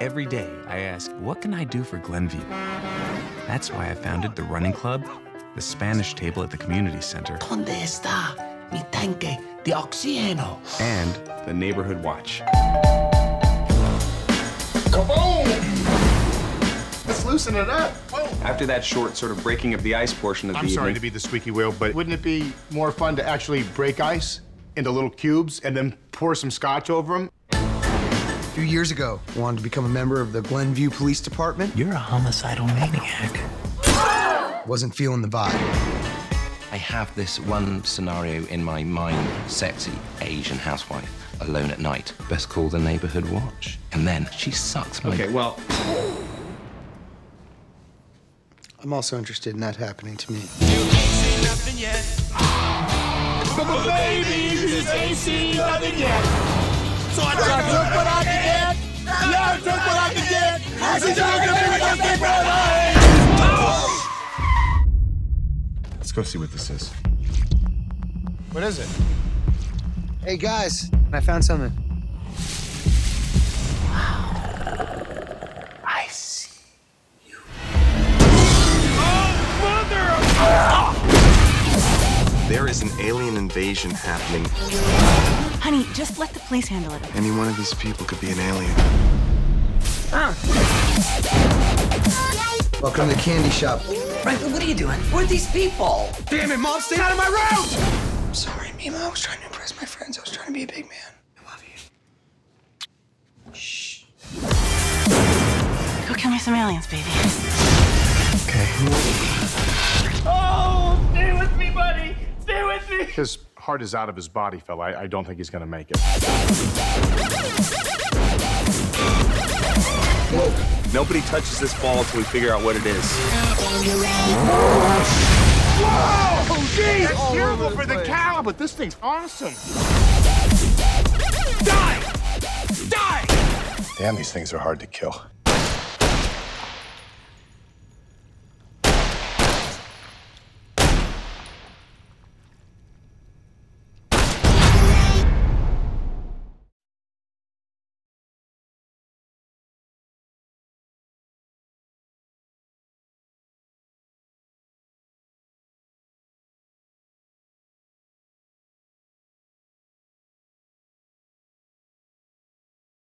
Every day, I ask, what can I do for Glenview? That's why I founded the running club, the Spanish table at the community center, ¿Dónde está mi tanque de oxígeno? and the neighborhood watch. Kaboom! Let's loosen it up. After that short sort of breaking of the ice portion of the I'm sorry evening, to be the squeaky wheel, but wouldn't it be more fun to actually break ice into little cubes and then pour some scotch over them? A few years ago, I wanted to become a member of the Glenview Police Department. You're a homicidal maniac. Wasn't feeling the vibe. I have this one scenario in my mind, sexy Asian housewife, alone at night, best call the neighborhood watch. And then she sucks my... okay, well, I'm also interested in that happening to me. But baby, this ain't seen nothing yet. So I took what I could get. Yeah, I took what I could get. I said, let's go see what this is. What is it? Hey, guys, I found something. I see. There is an alien invasion happening. Honey, just let the police handle it. Any one of these people could be an alien. Welcome to the candy shop. Franklin, what are you doing? Who are these people? Damn it, Mom, stay out of my room! I'm sorry, Mima. I was trying to impress my friends. I was trying to be a big man. I love you. Shh. Go kill me some aliens, baby. Okay. Oh, stay with me, buddy. Stay with me. His heart is out of his body, fella. I don't think he's gonna make it. Whoa. Nobody touches this ball until we figure out what it is. Whoa! Geez, that's terrible for the cow, but this thing's awesome. Die! Die! Damn, these things are hard to kill.